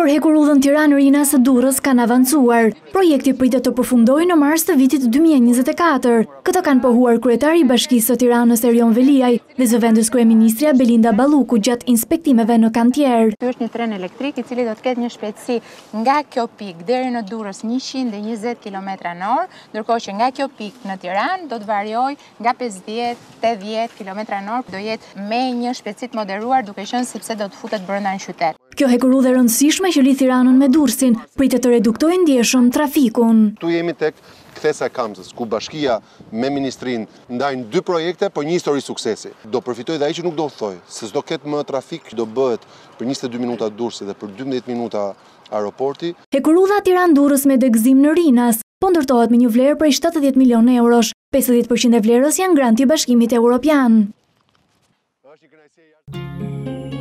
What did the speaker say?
Për hekurudhën Tiranë-Rina së Durrës kanë avancuar. Projekti pritet të përfundojë në mars të vitit 2024. Këtë kanë pohuar kryetari i Bashkisë së Tiranës Erion Veliaj dhe zëvendës kryeministrja Belinda Balluku gjatë inspektimeve në kantier. Ky është një tren elektrik i cili do të ketë një shpejtësi nga kjo pikë deri në Durrës 120 km/h, ndërkohë që nga kjo pikë në Tiranë do të variojë nga 50-80 km/h, do jetë me një shpejtësi të moderuar duke qenë sepse do të futet brenda në qytet. Kjo hekurudhë e rëndësishme që lidh Tiranën me Durrësin pritet të reduktojë ndjeshëm trafikun. Tu jemi tek kthesa e Kamzës, ku bashkia me ministrinë ndajnë 2 projekte, por një histori suksesi. Do përfitoj dhe ai që nuk do thojë, se s'do ketë më trafik, do bëhet për 22 minuta Durrësi dhe për 12 minuta aeroporti. Hekurudha Tiranë-Durrës me degëzim në Rinas po ndërtohet me një vlerë prej 70 milionë eurosh. 50% e vlerës janë granti i Bashkimit Evropian.